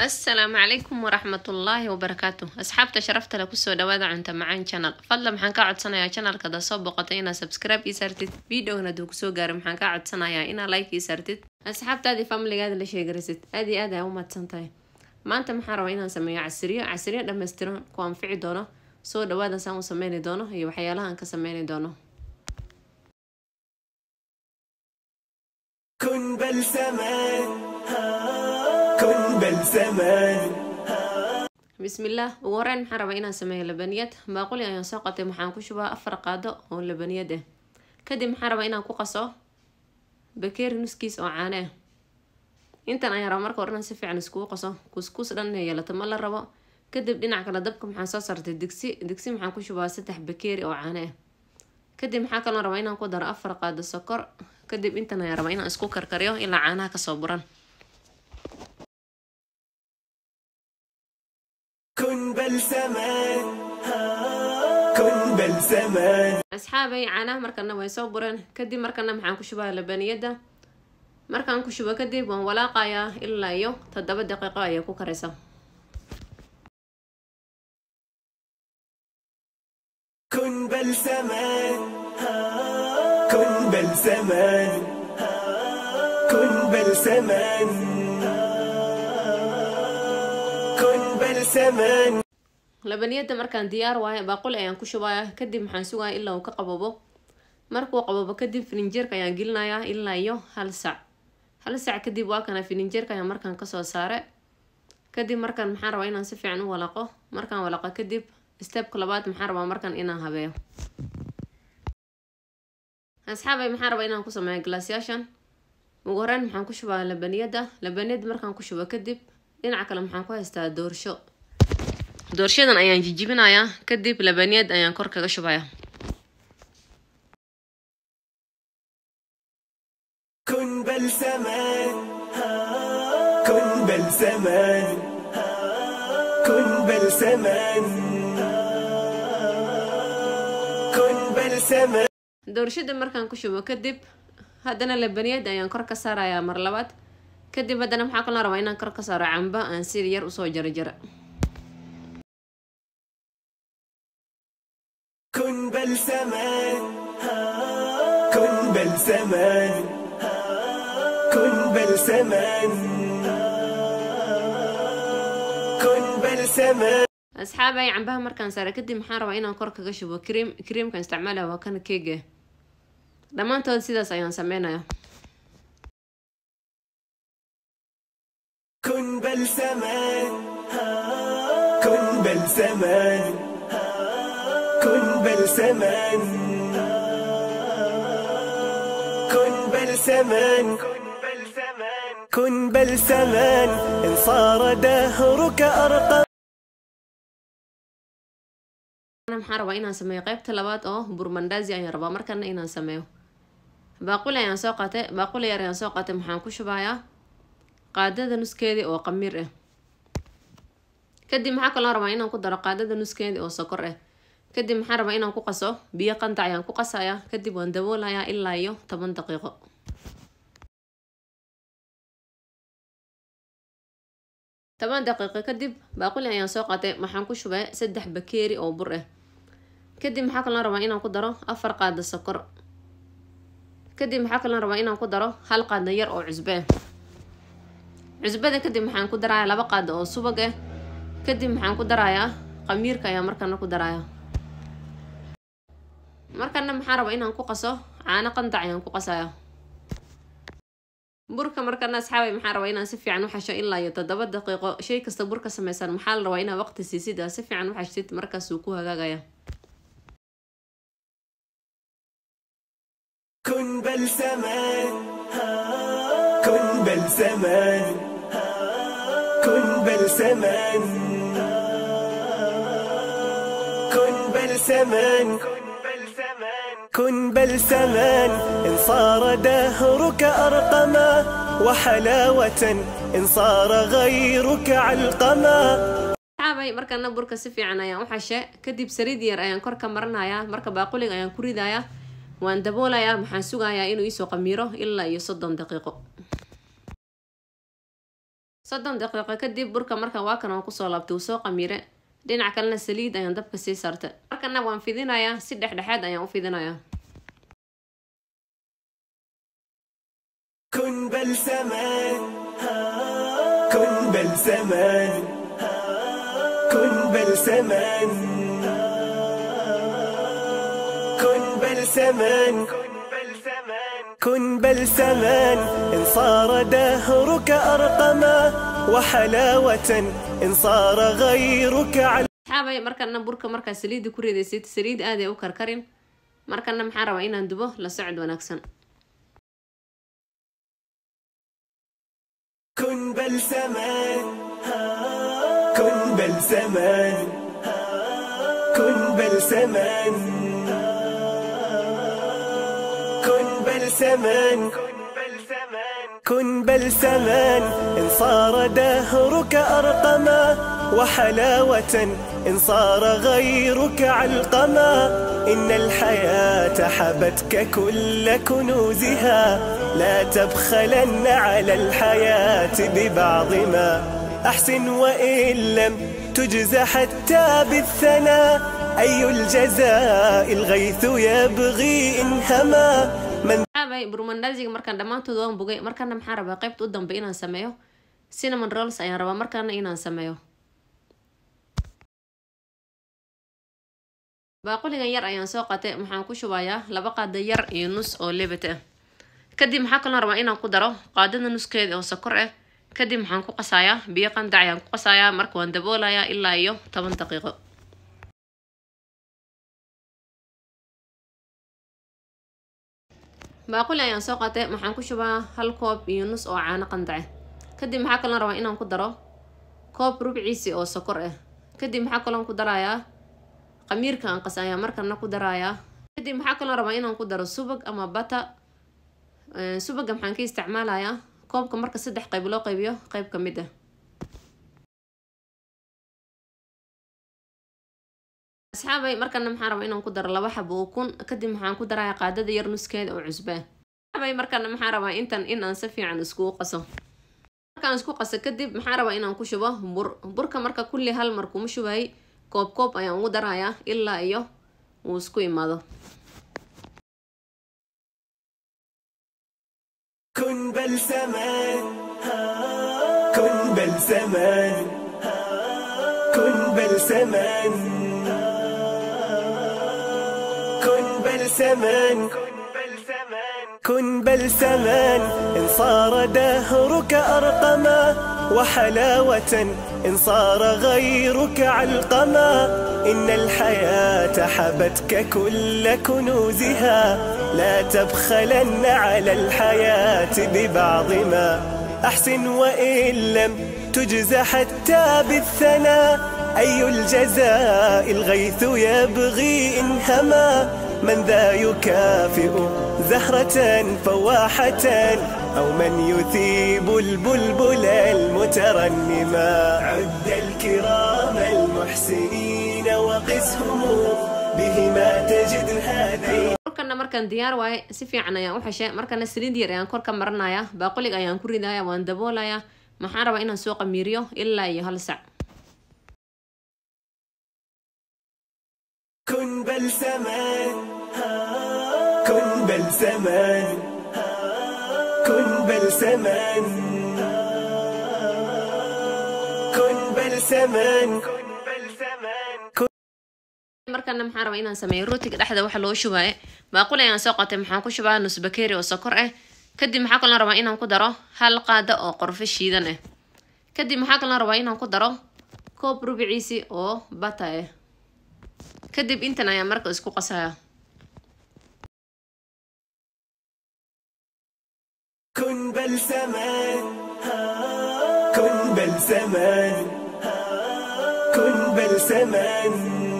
السلام عليكم ورحمة الله وبركاته. أصحاب تشرفت لك سو دوادا عن معين channel فضل محن ka codsanayaa channelka da soo boqotay ina subscribe ii sartid videogana duu soo gaaray maxaan ka codsanayaa ina like ii sartid asxaabtaadii family-gaada la sheegarisid aad iyo aad ay u madsantahay. maanta maxaan rabaa inaan sameeyo casriyo dhameystiran ku anfici doono soo dhawaada saan u sameeyni doono iyo waxyaalaha aan ka sameeyni doono. كن بالزمان كن بالزمان بسم الله. وورين maxaan rabaa inaan sameeyo labaniyad baaquli ayaan soo qatay maxaan ku shubaa 4 qaado oo labaniyad ah. kadib maxaan rabaa inaan ku qaso bakeeri nuskiis oo caano ah. intan ayaan rabaa marka hore inaan si fiican isku qaso kuskus dhan yeelato ma la rabo. kadib dhinac kale dabka maxaan soo saartay digsi maxaan ku shubaa 3 bakeeri oo caano ah. kadib maxaan kaloo rabaa inaan ku daro 4 qaado sokor. kadib intan ayaan rabaa inaan isku karkariyo ilaa caanaha ka soo buran. كن بالزمان كن بالزمان asxaabay caanaha markana way soo bureen. kadib markana maxaan ku shubaa labaniyada. markaan ku shubo kadib waan walaaqayaa ilaa iyo 7 daqiiqo ayay ku karaysaa. كن بالزمان كن بالزمان كن بالزمان كن بالزمان labaniyada markaan diyaar waayo baaquli ayaan ku shubayaa. kadib maxaan sugayaa ilaa uu ka qababo. markuu qababo kadib filinjeerka ayaan gelinayaa ilaa iyo 1 saac. 1 saac kadib waa kana filinjeerka ayaan markaan ka soo saaray. kadib markaan maxaan rabaa inaan si fiican u walaaqo. markaan walaaqo kadib step labaad maxaan rabaa markaan inaan habeeyo. asxaabay maxaan rabaa inaan ku sameeyo glaasyaashan. ugu horreyn maxaan ku shubaa labaniyada markaan ku shubo kadib dhinaca kale maxaan ku haystaa doorshadan ayaan jijibinayaa. kadib labaniyad ayaan kor kaga shubayaa. كن بالزمان كن بالزمان كن بالزمان كن بالزمان doorshada markaan ku shubo kadib haddana labaniyad ayaan kor ka saarayaa mar labaad. kadib haddana maxaa kaloo rabaa inaan kor ka saaro camba aan sida yar usoo jarjara. كن بالزمان كن بالزمان كن بالزمان كن بالزمان asxaabay cambaha markaan saara kadib maxaan rabaa inaan kor kaga shubo creamkan isticmaalaya waa kan keega. dhammaantood sidaas ayaan sameynayaa. كن بالزمان كن بالزمان كن بالزمان كن بالزمان كن بالزمان إن صار دهرك أرقى. أنا maxaan rabaa inaan sameeyo qaybta labaad oo burmandazi ayaan rabaa markana inaan sameeyo. baaquli ayaan soo qaatay baaquli yar ayaan soo qaatay maxaan ku shubayaa qaadada nuskeedii oo qamiir ah. kadib maxaa kaloo rabaa inaan ku daro qaadada nuskeedii oo sokor ah. kadib maxaan rabaa inaan ku qaso biyo qandac ayaan ku qasayaa. kadib waan daboolayaa ilaa iyo 10 daqiiqo. kadib baaquli ayaan soo qaatay maxaan ku shubay 3 bakeeri oo bur ah. kadib maxaa kaloo rabaa inaan ku daro 4 qaado sokor. kadib maxaa kaloo rabaa inaan ku daro 1 qaado yar oo cusbo ah. cusbada kadib maxaan ku darayaa 2 qaado oo subag ah. kadib maxaan ku darayaa qamiirka ayaa markana ku darayaa. markana maxaan rabaa inaan ku qaso caano qandac ayaan ku qasayaa. burka markana asxaabay maxaan rabaa inaan si fiican u xasho ilaa iyo 7 daqiiqo. shay kasta burka sameysan maxaa la rabaa inaa waqti siisid si fiican u xashid markaas uu ku hagaagaya. كن بالزمان كن بالزمان كن بالزمان كن بالزمان كن بالزمان إن صار دهرك أرقما وحلاوة إن صار غيرك علقما. asxaabay markana burka si fiican ayaan u xashay. kadib saliid yar ayaan kor ka marinayaa. marka baaquliga ayaan ku ridayaa waan daboolayaa. maxaan sugayaa inuu isoo qamiiro ilaa iyo 30 daqiiqo. soddon daqiiqo kadib burka markan waa kan aan kusoo laabtay uu soo qamiire dhinaca kalena saliid ayaan dabka sii saartay markana waan fidinayaa si dhexdhexaad ayaan u fidinayaa كن بلسمان كن بلسمان كن بلسمان كن بلسمان كن بلسمان إن صار دهرك أرقما وحلاوة إن صار غيرك على حابي markana burka marka saliid ku ridaysid saliid aad ay u karkarin markana maxaan rabaa inaan dubo la socod wanaagsan كن بلسمان كن بلسمان كن بلسمان كن بلسمان كن بلسمان إن صار دهرك أرقما وحلاوة إن صار غيرك علقما إن الحياة حبتك كل كنوزها لا تبخلن على الحياة ببعض ما أحسن وإن لم تجز حتى بالثناء أي الجزاء الغيث يبغي إن هما من حابي برمندازيga markaan dhamaantood waan bogay markana maxaan rabaa qaybta u dambe inaan sameeyo cinnamon rolls ayaan rabaa markana inaan sameeyo baaquligan yar ayaan soo qatay waxaan ku shubayaa 2 qaado yar iyo nus oo lebet ah kadib maxaa kaloo rabaa inaan ku daro qaadada nuskeeda oo sokor ah kadib maxaan ku qasayaa biyo qandac ayaan ku qasayaa marka waan daboolayaa ilaa iyo 10 daqiiqo baaquli ayaan soo qatay waxaan ku shubaa 1 koob iyo nus oo caano qandac ah kadib maxaa kaloo rabaa inaan ku daro koob rubciisi oo sokor ah kadib maxaa kaloo ku darayaa qamiirka aan qasayaa markana ku darayaa kadib maxaa kaloo rabaa inaan ku daro subag ama butter subaga maxaan ka isticmaalayaa koobka marka 3 qayb loo qaybiyo qayb ka mid ah asxaabay markana maxaan rabaa inaan ku daro 2 xabo ukun kadib maxaan ku darayaa qaadada yar nuskeeda oo cusba asxaabay markana maxaan rabaa intan in aan si fiican isku qaso markaan isku qaso kadib maxaan rabaa inaan ku shubo burka marka kulli hal mar kuma shubay koob ayaan ugu darayaa ilaa iyo uu isku imaado كن بلسمان كن بلسمان كن بلسمان كن بلسمان كن بلسمان إن صار دهرك أرقما وحلاوة إن صار غيرك علقما إن الحياة حبتك كل كنوزها لا تبخلن على الحياة ببعض ما أحسن وإن لم تجز حتى بالثناء أي الجزاء الغيث يبغي إن هما من ذا يكافئ زهرة فواحة أو من يثيب البلبل المترنما عد الكرام المحسنين وقسهم بهما تجد هذين markana markaan diyaar waaye si fiican ayaan u xashay markana saliid yar ayaan kor ka maranayaa baaquliga ayaan ku ridayaa waan daboolayaa maxaan rabaa inaan soo qamiiriyo ilaa iyo 1 saac كن بلسمان كن بلسمان كن بلسمان كن بلسمان markana maxaan rabaa inaan sameeyo rootiga dhexda waxa loo shubay baaquli ayaan soo qatay maxaan ku shubaa nus bakeeri oo sokor ah kadib maxaa kaloo rabaa inaan ku daro 1 qaado oo qorfe shiidan ah kadib maxaa kaloo rabaa inaan ku daro koob rubciisi oo butter ah kadib intan ayaan marka isku qasayaa كن بلسمان كن بلسمان كن بلسمان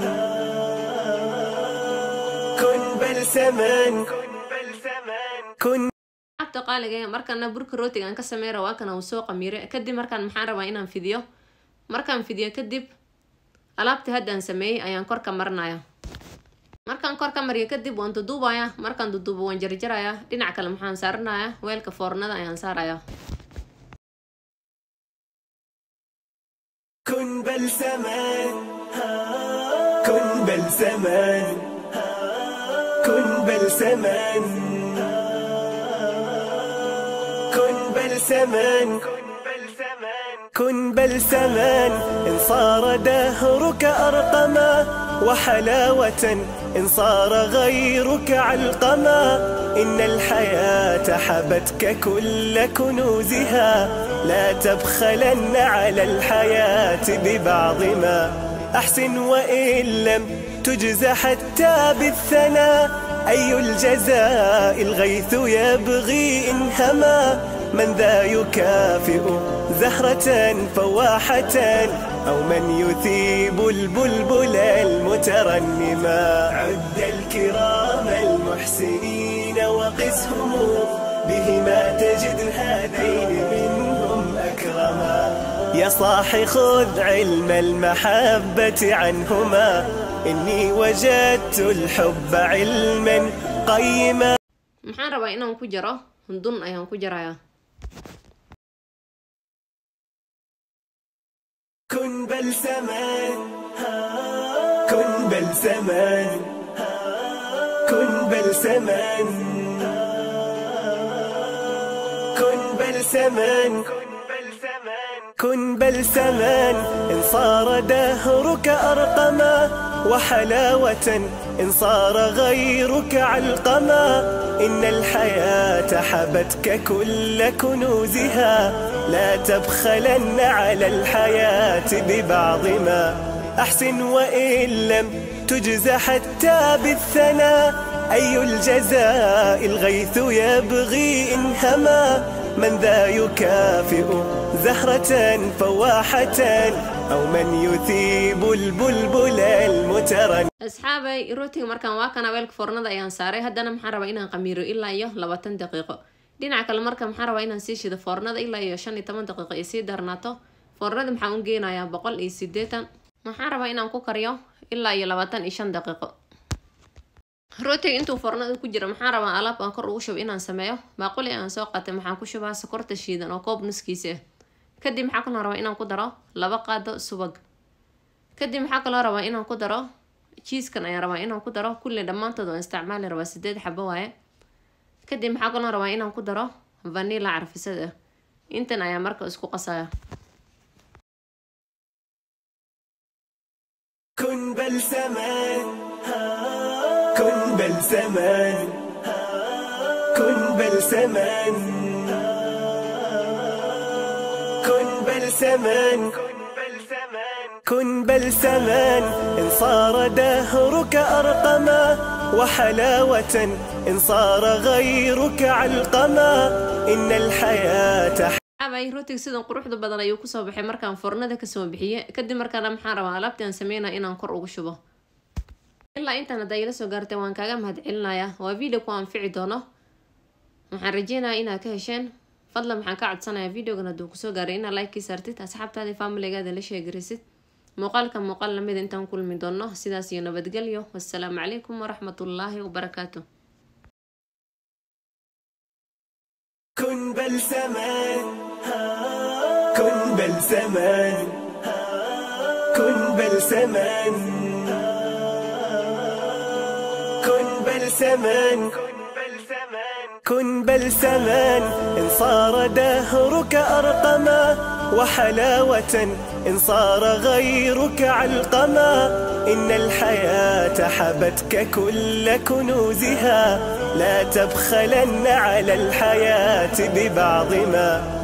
كن بلسمان كن abta qaaliga markana burka rootiga aan ka sameeyo waa kana uu soo qamiire kadib markaan maxaan rabaa inaan fidiyo markaan fidiyo kadib alaabta haddaan sameeyay ayaan kor ka marnayaa markaan kor ka mariyo kadib waan duduubayaa markaan duduubo waan jarjarayaa dhinac kale maxaan saaranayaa weelka foornada ayaan saarayaa كن بلسما كن بلسما كن بلسما كن بلسما كن بلسما إن صار دهرك أرقما وحلاوة إن صار غيرك علقما إن الحياة حبتك كل كنوزها لا تبخلن على الحياة ببعض ما أحسن وإن لم تجز حتى بالثناء أي الجزاء الغيث يبغي إن هما من ذا يكافئ زهرة فواحة أو من يثيب البلبل المترنما عد الكرام المحسنين وقسهم بهما تجد هذين منهم أكرما يا صاح خذ علم المحبة عنهما إني وجدت الحب علما قيما. maxaan rabaa inaan ku jaro hundun ayaan ku jarayaa. كن بلسما كن بلسما كن بلسما كن بلسما كن بلسما إن صار دهرك أرقما وحلاوة إن صار غيرك علقما إن الحياة حبتك كل كنوزها لا تبخلن على الحياة ببعض ما أحسن وإن لم تجز حتى بالثناء أي الجزاء الغيث يبغي إن هما من ذا يكافئ زهرة فواحة أو من يثيب البلبل المترن. أصحابي روتي مركان واكنا ويلك فرندا ayaan saaray hadana maxaan rabaa inaan qamiiro ilaa iyo 20 daqiiqo dhinaca kale marka maxaan rabaa inaan sii shido fornada ilaa iyo 15 daqiiqo ay sii darnaato fornada maxaan u geenayaa 180 maxaan rabaa inaan ku kariyo ilaa iyo 25 daqiiqo rootiga intuu fornada ku jiro maxaan rabaa alaab aan kor ugu shubo inaan sameeyo baaquli aan soo qaatay maxaan ku shubaa sokorta shiidan oo koob nuskiisa kadib maxaan kala rabaa inaan ku daro 2 qaado subag kadib maxaan kala rabaa inaan ku daro cheese kan ayaan rabaa inaan ku daro kulli dhamaantood oo isticmaali rabaa 8 xabo waaye kadib maxaan kala rabaa inaan ku daro vanilla carfisada intan ayaa marka isku qasaya. كن بلسما كن بلسما كن بلسما كن بلسما كن بلسما إن صار دهرك أرقما وحلاوة إن صار غيرك علقما إن الحياة abay rootiga sidan quruxda badan ayuu ku soo baxay markaan fornada ka soo bixiyay kadib markaan maxaan rabaa alaabtaan sameeyna inaan kor ugu shubo ilaa intaan haday la soo gaartay waan kaaga mahadcelinayaa waa video ku anfici doono waxaan rajeynayaa inaad ka hesheen fadlan maxaan ka codsanayaa videogan haduu ku soo gaaray inaad like saartid asxaabtaada family-gaada la sheegaysid muuqaalka muuqaal lamid intaan kulmi doono sidaas iyo nabadgelyo wassalaamu calaykum waraxmatullaahi wabarakaatuh. كن بلسما كن بلسما كن بلسما كن بلسما كن بلسما إن صار دهرك أرقما وحلاوة إن صار غيرك علقما إن الحياة حبتك كل كنوزها لا تبخلن على الحياة ببعض ما